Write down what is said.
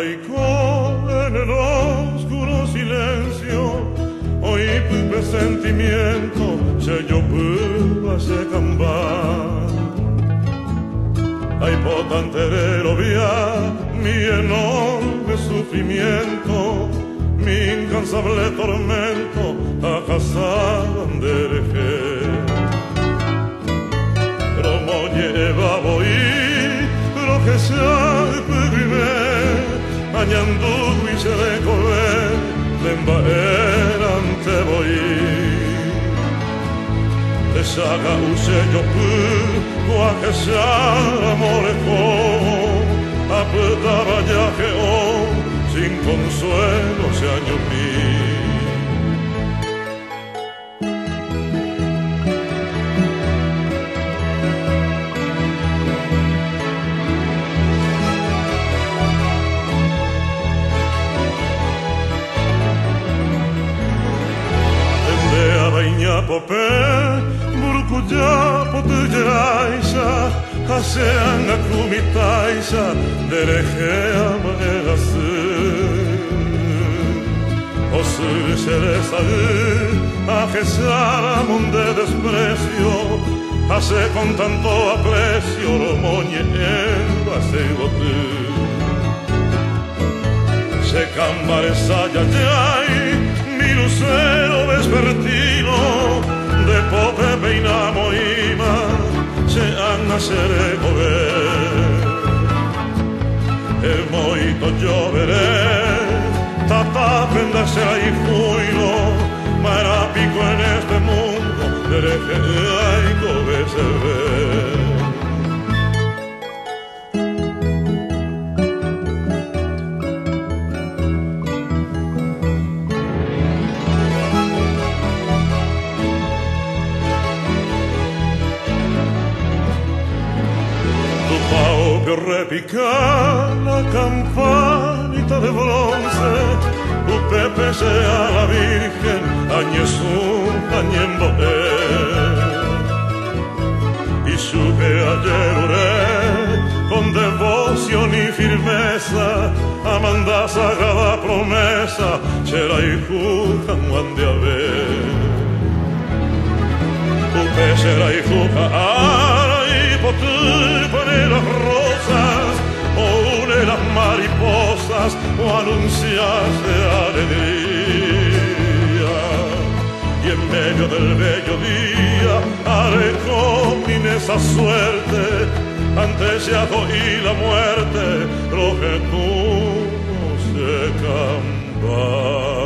aiko en el oscuro silencio, aho'î pype sentimiento, jopýva se kamba. Aipotánte rerovia, mi enorme sufrimiento, mi incansable tormento, ahasava nderehe'y. Romoñe'êva kohecha guive, añandúgui mba'erante techaga'u kohecha ajahe'o, sin consuelo se añembo'e. Popé, burkuja potujaisa, haseanga kumitaisa, nderehe'y oscuro se resa, ajahe'o de desprecio, hace con tanto aprecio, Romoñe'êva se se kamba, resa, jajai, mi lucero vespertino, de pope peinamo'ima, se añembo'e. El moito lloveré, tata prenderse ahí fuilo, ma era pico en este mundo, nderehe'y Gómez se ve. Repica la campanita de bronce, pype sea la Virgen, añembo'e. Y supe ayer oré con devoción y firmeza, amanda sagrada promesa, jajai de haber. Pype jajai aipotánte las rosas, o une las mariposas, o anuncias de alegría. Y en medio del bello día haré con esa suerte, antes de aho'î la muerte, lo que tú no se camba.